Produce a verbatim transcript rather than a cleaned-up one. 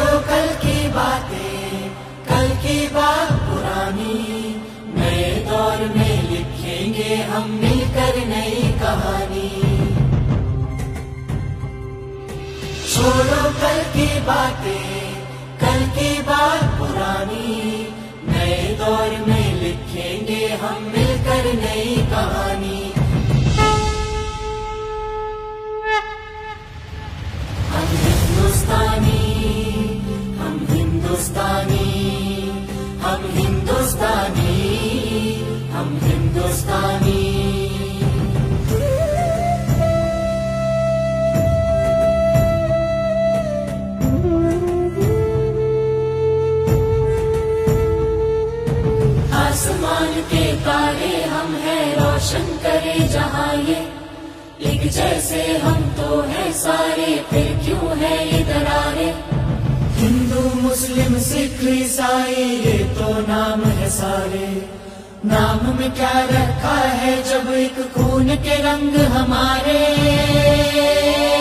कल की बातें, कल की बात पुरानी, नए दौर में लिखेंगे हम मिलकर नई कहानी। छोड़ो कल की बातें, कल की बात पुरानी, नए दौर में लिखेंगे हम मिलकर नई कहानी। हम हिंदुस्तानी, हम हिंदुस्तानी, हम हिंदुस्तानी, हम हिंदुस्तानी। आसमान के तारे हम हैं, रोशन करे जहां ये, एक जैसे हम तो हैं सारे, फिर क्यों है ये दरारें। हिंदू मुस्लिम सिख ईसाई ये तो नाम है सारे, नाम में क्या रखा है जब एक खून के रंग हमारे।